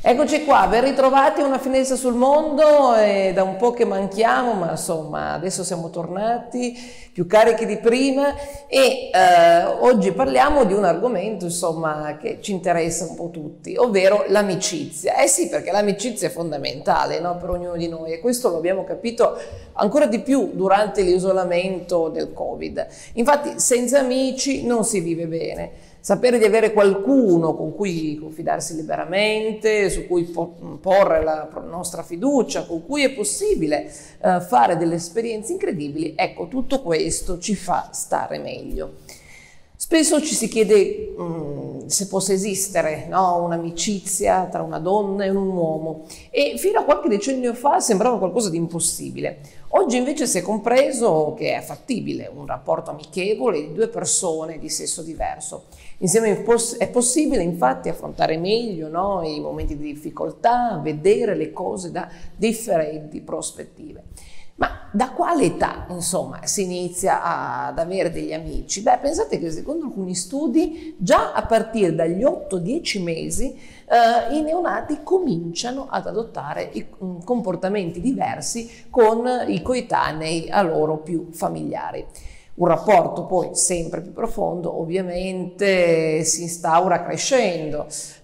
Eccoci qua, ben ritrovati a Una finestra sul mondo, è da un po' che manchiamo, ma insomma adesso siamo tornati più carichi di prima e oggi parliamo di un argomento insomma che ci interessa un po' tutti, ovvero l'amicizia. Eh sì, perché l'amicizia è fondamentale, no, per ognuno di noi, e questo lo abbiamo capito ancora di più durante l'isolamento del Covid. Infatti senza amici non si vive bene. Sapere di avere qualcuno con cui confidarsi liberamente, su cui porre la nostra fiducia, con cui è possibile fare delle esperienze incredibili, ecco, tutto questo ci fa stare meglio. Spesso ci si chiede se possa esistere, no, un'amicizia tra una donna e un uomo, e fino a qualche decennio fa sembrava qualcosa di impossibile. Oggi invece si è compreso che è fattibile un rapporto amichevole di due persone di sesso diverso. Insieme è possibile infatti affrontare meglio, no, i momenti di difficoltà, vedere le cose da differenti prospettive. Ma da quale età, insomma, si inizia ad avere degli amici? Beh, pensate che secondo alcuni studi, già a partire dagli 8-10 mesi, i neonati cominciano ad adottare comportamenti diversi con i coetanei a loro più familiari. Un rapporto poi sempre più profondo ovviamente si instaura crescendo,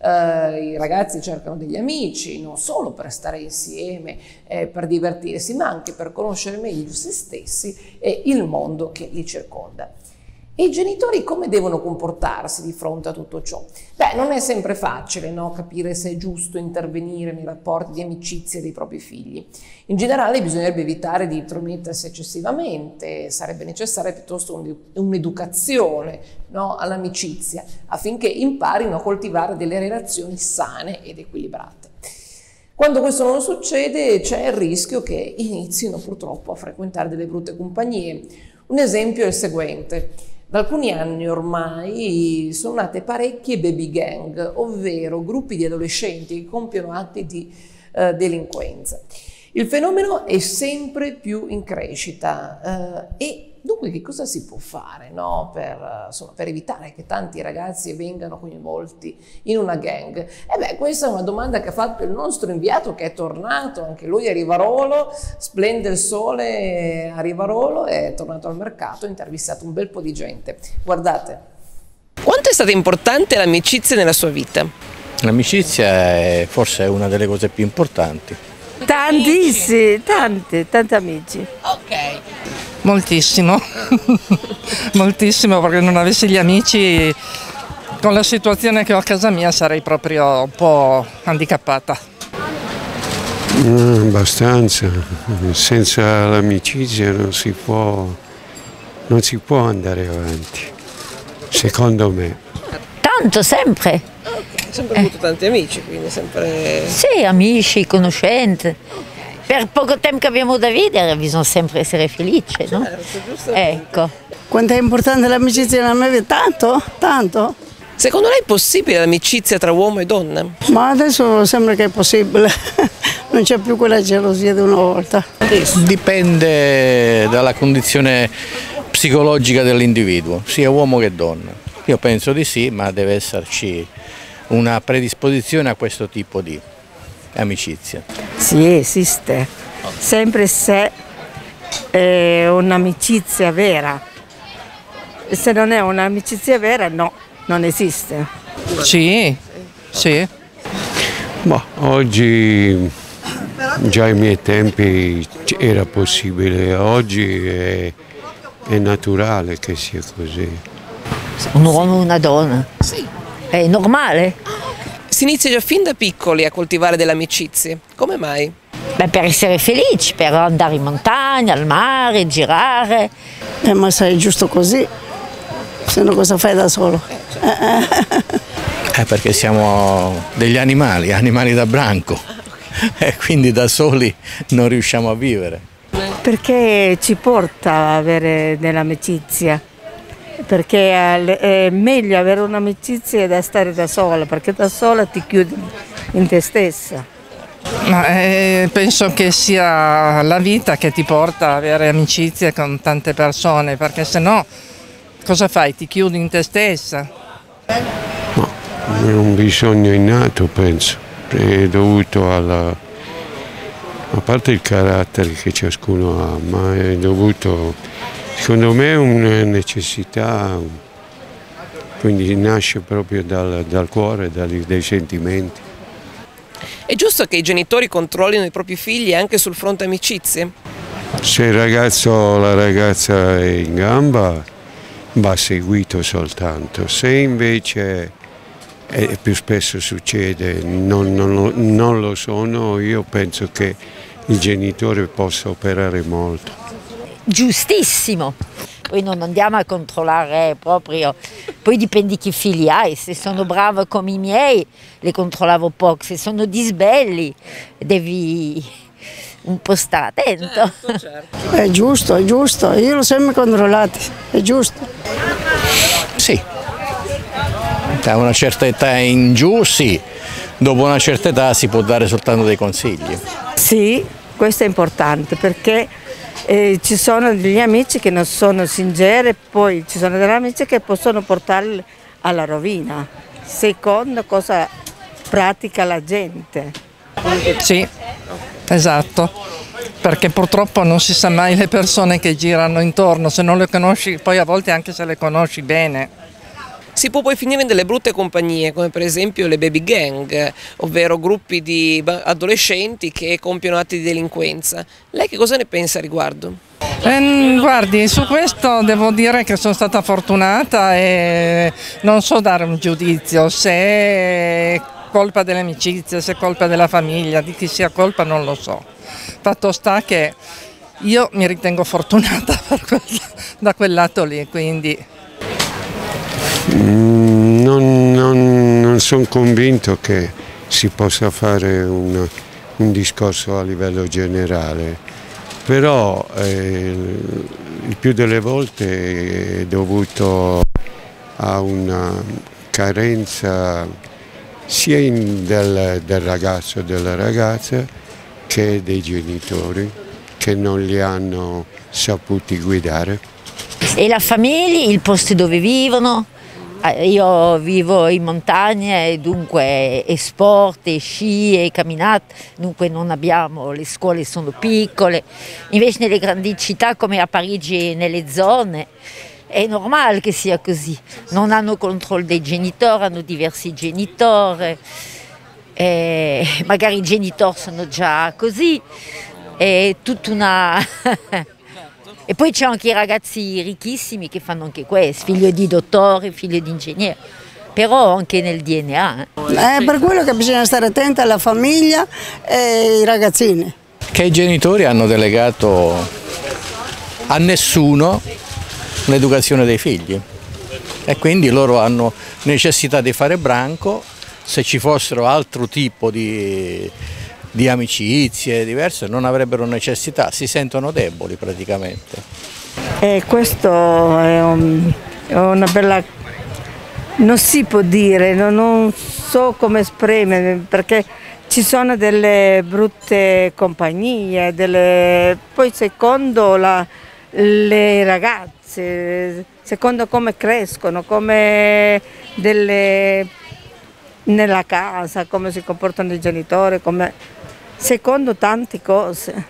i ragazzi cercano degli amici non solo per stare insieme, per divertirsi, ma anche per conoscere meglio se stessi e il mondo che li circonda. E i genitori come devono comportarsi di fronte a tutto ciò? Beh, non è sempre facile, no, capire se è giusto intervenire nei rapporti di amicizia dei propri figli. In generale bisognerebbe evitare di intromettersi eccessivamente, sarebbe necessaria piuttosto un'educazione, no, all'amicizia, affinché imparino a coltivare delle relazioni sane ed equilibrate. Quando questo non succede c'è il rischio che inizino purtroppo a frequentare delle brutte compagnie. Un esempio è il seguente. Da alcuni anni ormai sono nate parecchie baby gang, ovvero gruppi di adolescenti che compiono atti di delinquenza. Il fenomeno è sempre più in crescita e dunque che cosa si può fare, no, per evitare che tanti ragazzi vengano coinvolti in una gang? E beh, questa è una domanda che ha fatto il nostro inviato, che è tornato anche lui a Rivarolo, splende il sole a Rivarolo, è tornato al mercato, ha intervistato un bel po' di gente. Guardate. Quanto è stata importante l'amicizia nella sua vita? L'amicizia è forse una delle cose più importanti. Tantissimi, tanti amici. Ok. Moltissimo, moltissimo, perché non avessi gli amici con la situazione che ho a casa mia sarei proprio un po' handicappata. Abbastanza, senza l'amicizia non si può andare avanti, secondo me. Tanto, sempre. Sempre avuto tanti amici, quindi sempre... Sì, amici, conoscenti. Per poco tempo che abbiamo da vivere bisogna sempre essere felici, no? Certo, giustamente. Ecco. Quanto è importante l'amicizia nella mia vita? Tanto, tanto. Secondo lei è possibile l'amicizia tra uomo e donna? Ma adesso sembra che è possibile, non c'è più quella gelosia di una volta. Dipende dalla condizione psicologica dell'individuo, sia uomo che donna. Io penso di sì, ma deve esserci una predisposizione a questo tipo di amicizia. Sì, esiste, sempre se è un'amicizia vera. Se non è un'amicizia vera, no, non esiste. Sì, sì. Ma oggi, già ai miei tempi era possibile, oggi è naturale che sia così. Un uomo e una donna. Sì. È normale. Si inizia già fin da piccoli a coltivare delle amicizie. Come mai? Beh, per essere felici, per andare in montagna, al mare, girare. Ma sei giusto così, se no cosa fai da solo? Perché siamo degli animali da branco, e quindi da soli non riusciamo a vivere. Perché ci porta a avere dell'amicizia, perché è meglio avere un'amicizia da stare da sola, perché da sola ti chiudi in te stessa. Ma, penso che sia la vita che ti porta ad avere amicizie con tante persone, perché se no cosa fai? Ti chiudi in te stessa? No, è un bisogno innato, penso. è dovuto a parte il carattere che ciascuno ha, ma è dovuto, secondo me, a una necessità, quindi nasce proprio dal cuore, dai sentimenti. È giusto che i genitori controllino i propri figli anche sul fronte amicizie? Se il ragazzo o la ragazza è in gamba, va seguito soltanto. Se invece, e più spesso succede, non lo sono, io penso che il genitore possa operare molto. Giustissimo, poi non andiamo a controllare proprio, poi dipende che figli hai, se sono brava come i miei li controllavo poco, se sono disbelli devi un po' stare attento. Certo. È giusto, io l'ho sempre controllato, è giusto. Sì, da una certa età in giù sì, dopo una certa età si può dare soltanto dei consigli. Sì, questo è importante perché ci sono degli amici che non sono sinceri, poi ci sono degli amici che possono portarli alla rovina, secondo cosa pratica la gente. Sì, esatto, perché purtroppo non si sa mai le persone che girano intorno, se non le conosci, poi a volte anche se le conosci bene. Si può poi finire in delle brutte compagnie, come per esempio le baby gang, ovvero gruppi di adolescenti che compiono atti di delinquenza. Lei che cosa ne pensa a riguardo? Guardi, su questo devo dire che sono stata fortunata e non so dare un giudizio, se è colpa delle amicizie, se è colpa della famiglia, di chi sia colpa non lo so. Fatto sta che io mi ritengo fortunata da quel lato lì, quindi... Non sono convinto che si possa fare un discorso a livello generale, però il più delle volte è dovuto a una carenza sia del ragazzo o della ragazza che dei genitori che non li hanno saputi guidare. E la famiglia, il posto dove vivono. Io vivo in montagna e dunque è sport, è sci, è camminata, dunque non abbiamo, le scuole sono piccole, invece nelle grandi città come a Parigi, nelle zone, è normale che sia così, non hanno controllo dei genitori, hanno diversi genitori, magari i genitori sono già così, è tutta una... E poi c'è anche i ragazzi ricchissimi che fanno anche questo, figlio di dottore, figlio di ingegnere, però anche nel DNA. È per quello che bisogna stare attenti alla famiglia e ai ragazzini. Che i genitori hanno delegato a nessuno l'educazione dei figli e quindi loro hanno necessità di fare branco. Se ci fossero altro tipo di amicizie diverse non avrebbero necessità, si sentono deboli praticamente. E questo è una bella, non si può dire, non so come esprimere perché ci sono delle brutte compagnie, poi secondo le ragazze, secondo come crescono, come nella casa, come si comportano i genitori, secondo tante cose.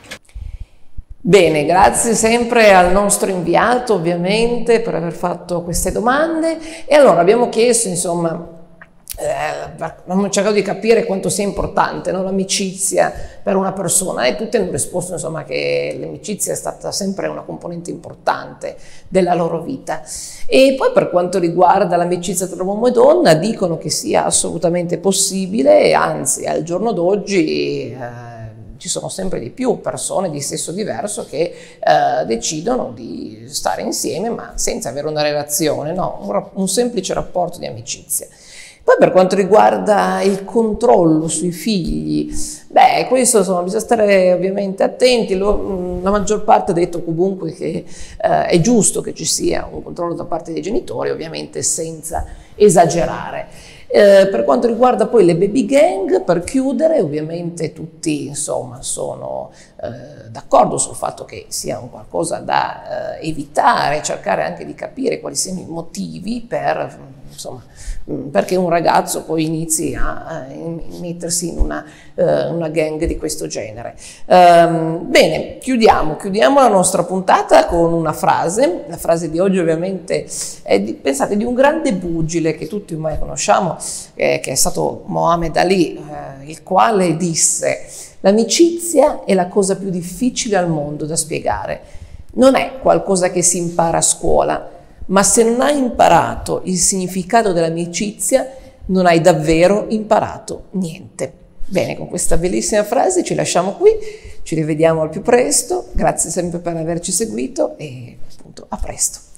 Bene, grazie sempre al nostro inviato ovviamente per aver fatto queste domande e allora abbiamo chiesto insomma, abbiamo cercato di capire quanto sia importante, no, l'amicizia per una persona e tutti hanno risposto insomma che l'amicizia è stata sempre una componente importante della loro vita. E poi per quanto riguarda l'amicizia tra uomo e donna dicono che sia assolutamente possibile e anzi al giorno d'oggi ci sono sempre di più persone di sesso diverso che decidono di stare insieme ma senza avere una relazione, no? Un semplice rapporto di amicizia. Poi per quanto riguarda il controllo sui figli, beh, questo insomma bisogna stare ovviamente attenti, la maggior parte ha detto comunque che è giusto che ci sia un controllo da parte dei genitori, ovviamente senza esagerare. Per quanto riguarda poi le baby gang, per chiudere, ovviamente tutti insomma sono d'accordo sul fatto che sia un qualcosa da evitare, cercare anche di capire quali siano i motivi per insomma, perché un ragazzo poi inizi a mettersi in una gang di questo genere. Bene, chiudiamo la nostra puntata con una frase. La frase di oggi ovviamente è pensate, di un grande pugile che tutti ormai conosciamo, che è stato Muhammad Ali, il quale disse: l'amicizia è la cosa più difficile al mondo da spiegare, non è qualcosa che si impara a scuola, ma se non hai imparato il significato dell'amicizia non hai davvero imparato niente. Bene, con questa bellissima frase ci lasciamo qui, ci rivediamo al più presto, grazie sempre per averci seguito e appunto a presto.